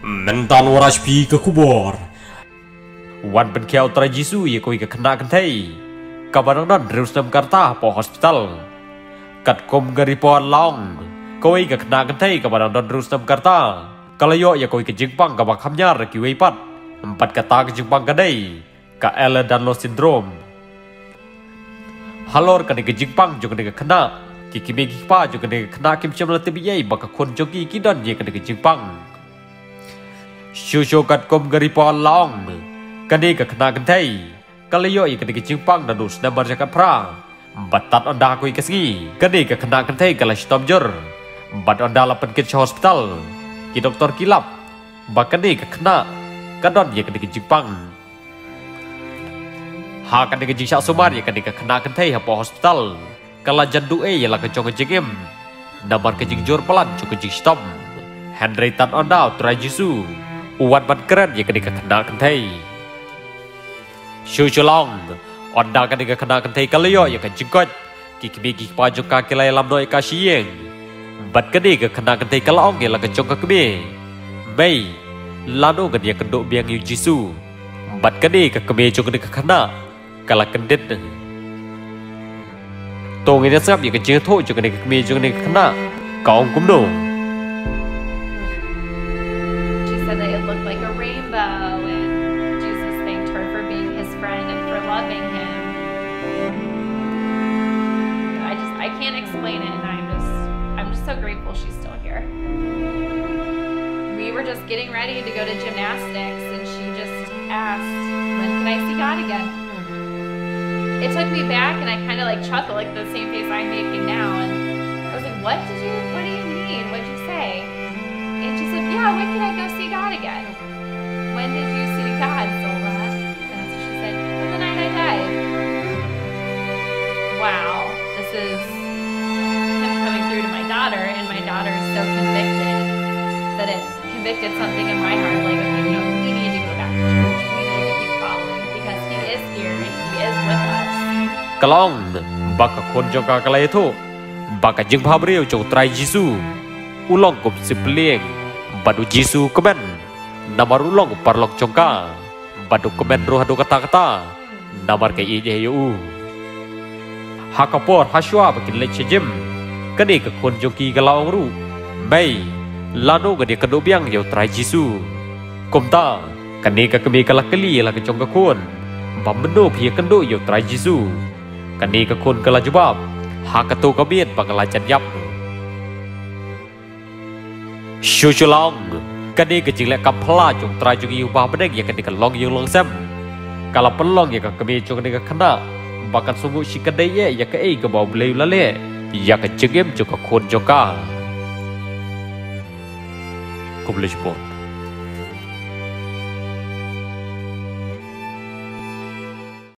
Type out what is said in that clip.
Mentan waras pi ke kubur. Wan pen kau trajisu ye koi ke kena kentai. Kabarang dan terus nam karta po hospital. Kat kom gari po long. Koi ke kena kentai kabarang dan terus nam karta. Kalau yo ye koi ke jingpang kabak hamnyar ki weipat. Empat kata ke jingpang kadai. Ka Ehlers-Danlos syndrome. Halor kan ke jingpang juga ke kena. Ki kimi pa juga ke kena kim cem latib ye baka kon jogi ki dan ye kan ke jingpang. Shusho kat kom gari po long. Kani ke kena kentai. Kalau yo i kani ke jingpang dan dus nambar jakat pra. Batat onda kui kesgi. Kani ke kena kentai kalau stop jur. Bat onda lapan ke hospital. Ki doktor kilap. Bakani ke kena. Kadon ye kani ke jingpang. Ha kani ke jingsak sumar ye kani ke kena kentai hapo hospital. Kalau jandu ye la ke jong jingim. Nambar ke jingjur pelan cukup jing stop. Henry tan onda trajisu. Uwan ban keren ye kani ke kena kentai. Shusholong, onda kani ke kena kentai kalayo ye kan jingkot. Kikimi pa joka kilai lam noi ka sieng. Bat kani ke kena kentai kalaong ye la ke jong ka kemi. Mei, lano kan ye kenduk biang yu jisu. Bat kani ke kemi jong kani ke kena. Kala kendit. Tong ini sab ye ke jing tho jong kani ke kemi jong kani ke kena. Kaong kumno. She said that it looked like a rainbow and Jesus thanked her for being his friend and for loving him. I can't explain it, and I'm just so grateful she's still here. We were just getting ready to go to gymnastics and she just asked, when can I see God again? It took me back and I kind of like chuckled, like the same face I'm making now, and I was like, what do you mean? What'd you say? And she said, yeah, when can I go see God again? When did you see God, Zola? And that's what she said, the night I died. Wow, this is him coming through to my daughter, and my daughter is so convicted that it convicted something in my heart, like, okay, we need to go back to church. We need to keep following because he is here and he is with us. Kalong, baka kon joka kalai tu. Baka jeng phabriu jong trai Jisu. Ulong kum siplieng. Badu Jisu kemen. Namar ulong parlok jongka. Badu kemen roh hadu kata-kata. Namar ke ije yu. Hakapor haswa bakin lech jem. Kani ke kon joki kalaong ru. Mei. Lano gani kendo biang yo trai Jisu. Komta. Kani ke kemi kalakali la ke jongka kon. Bamendo pia kendo yo trai Jisu. Kani ke kon kala jawab. Hakatu kabien pangalajan yap. Shusholong. Kani ke jilek kapla jong trai jogi ubah bedeng ya kani ke long yung long sem. Kalau pelong ya ke kemi jong kani ke kena. Bahkan sungguh si kedai ya ke ke bau belai lale. Ya ke jengem juga kon joka. Kau boleh jemput.